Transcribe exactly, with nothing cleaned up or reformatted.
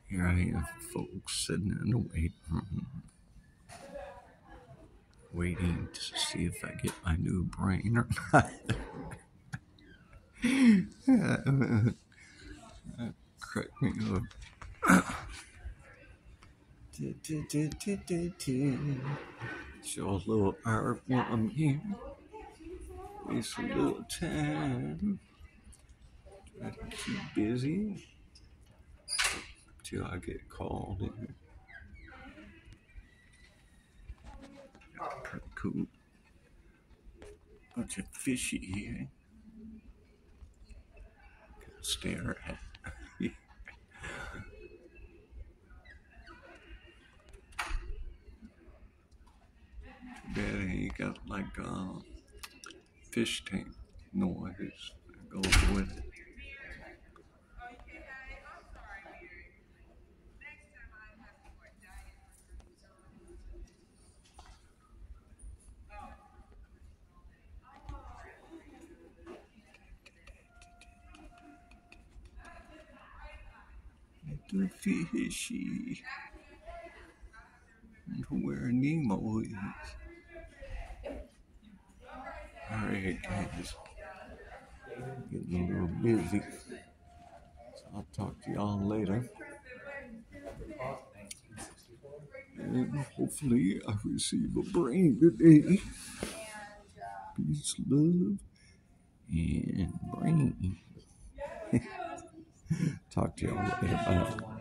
Here I have folks sitting in the waiting room, waiting to see if I get my new brain or not. Crack me up. Show a little art while I'm here. Waste a little time. Try to keep busy till I get called in. Pretty cool. Bunch of fishy here. Gotta stare at. Too bad I ain't got like a uh, fish tank noise that goes with it. Little fishy. I wonder where Nemo is. Alright, guys. Getting a little busy. So I'll talk to y'all later. And hopefully I receive a brain today. Peace, love, and brain. Talk to y'all later. Bye.